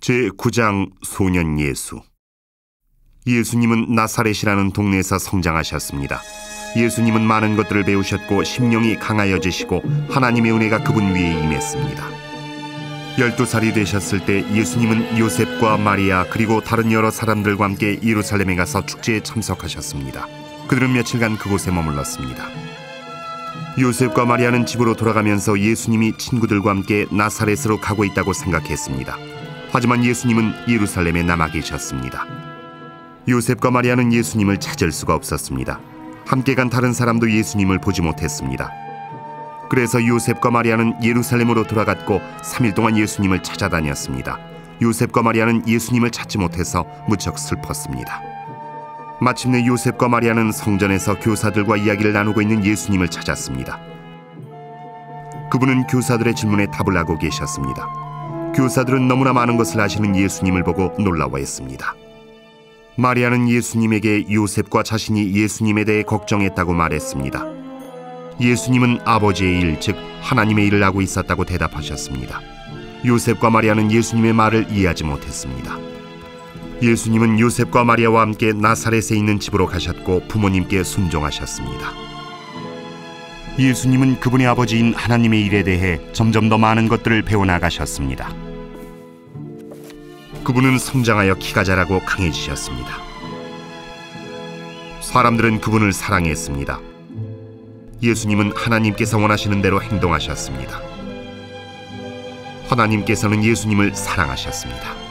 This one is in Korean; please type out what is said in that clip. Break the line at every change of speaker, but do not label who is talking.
제9장 소년 예수. 예수님은 나사렛이라는 동네에서 성장하셨습니다. 예수님은 많은 것들을 배우셨고 심령이 강하여지시고 하나님의 은혜가 그분 위에 임했습니다. 12살이 되셨을 때 예수님은 요셉과 마리아 그리고 다른 여러 사람들과 함께 예루살렘에 가서 축제에 참석하셨습니다. 그들은 며칠간 그곳에 머물렀습니다. 요셉과 마리아는 집으로 돌아가면서 예수님이 친구들과 함께 나사렛으로 가고 있다고 생각했습니다. 하지만 예수님은 예루살렘에 남아 계셨습니다. 요셉과 마리아는 예수님을 찾을 수가 없었습니다. 함께 간 다른 사람도 예수님을 보지 못했습니다. 그래서 요셉과 마리아는 예루살렘으로 돌아갔고 3일 동안 예수님을 찾아다녔습니다. 요셉과 마리아는 예수님을 찾지 못해서 무척 슬펐습니다. 마침내 요셉과 마리아는 성전에서 교사들과 이야기를 나누고 있는 예수님을 찾았습니다. 그분은 교사들의 질문에 답을 하고 계셨습니다. 교사들은 너무나 많은 것을 아시는 예수님을 보고 놀라워했습니다. 마리아는 예수님에게 요셉과 자신이 예수님에 대해 걱정했다고 말했습니다. 예수님은 아버지의 일, 즉 하나님의 일을 하고 있었다고 대답하셨습니다. 요셉과 마리아는 예수님의 말을 이해하지 못했습니다. 예수님은 요셉과 마리아와 함께 나사렛에 있는 집으로 가셨고 부모님께 순종하셨습니다. 예수님은 그분의 아버지인 하나님의 일에 대해 점점 더 많은 것들을 배워나가셨습니다. 그분은 성장하여 키가 자라고 강해지셨습니다. 사람들은 그분을 사랑했습니다. 예수님은 하나님께서 원하시는 대로 행동하셨습니다. 하나님께서는 예수님을 사랑하셨습니다.